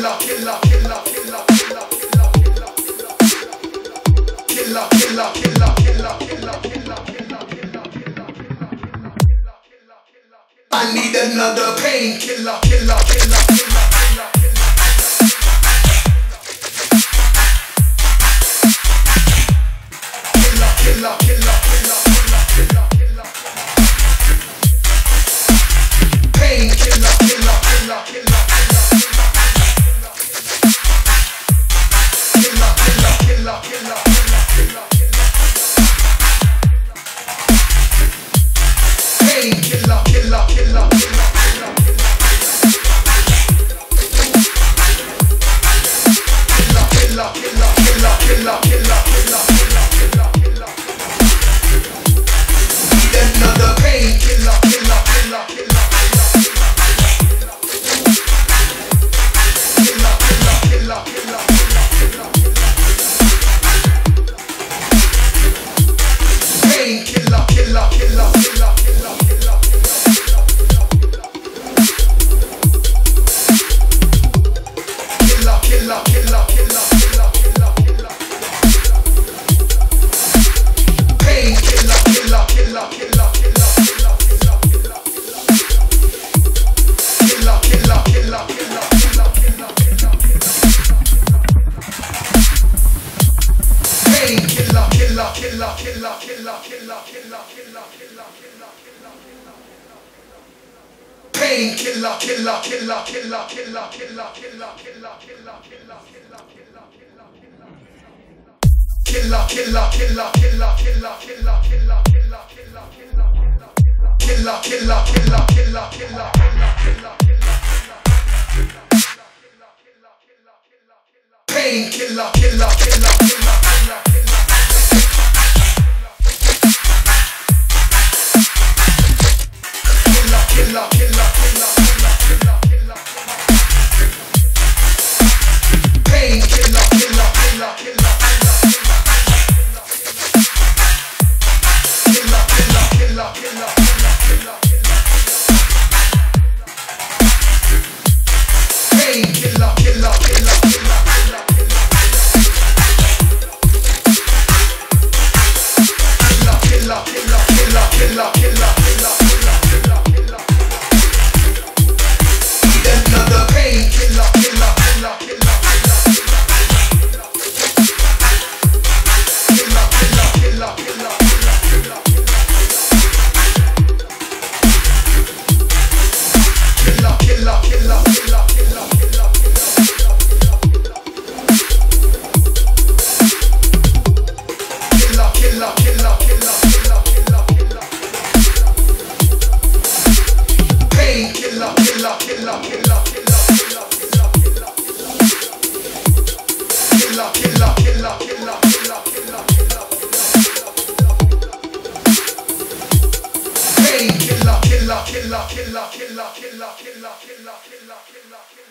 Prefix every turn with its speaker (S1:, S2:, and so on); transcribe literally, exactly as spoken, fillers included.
S1: I need another painkiller, killer, killer, killer, killer, killer, killer, killer, killer, killer, painkiller, killer, killer, killer, killer, killer, killer, killer, killer, painkiller, killer, killer, killer. Another painkiller, killer, killer, killer, killer, killer, killer, killer, painkiller, killer, killer, killer, killer, killer. Killer, killer, killer, killer, killer, killer, killer. Painkiller, killer, killer, killer, killer, killer, killer, killer. Killer, killer, killer, killer, killer, killer, killer. Painkiller, killer, killer, killer, killer, killer, killer, killer, killer, killer. Painkiller, killer, killer, killer, killer, killer, killer, killer, killer, killer, killer, killer. Killer, killer, killer, killer, killer, killer, killer, killer, killer, killer, killer, killer, killer, killer, killer, killer. Painkiller, killer, killer, killer, killer, killer. Killer, killer, killer, killer, killer, killer. Painkiller, killer, killer, killer. Killer, killer, killer, killer, killer, killer, killer, killer, killer, killer.